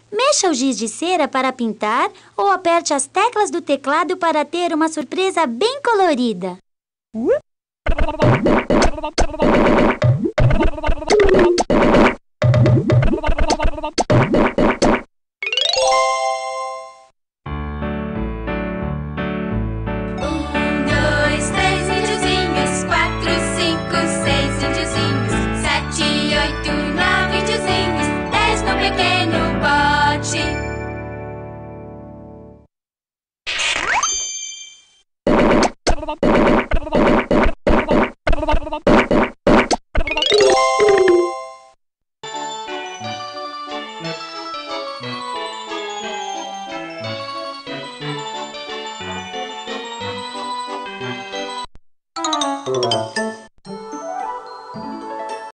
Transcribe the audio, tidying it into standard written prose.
Mexa o giz de cera para pintar ou aperte as teclas do teclado para ter uma surpresa bem colorida.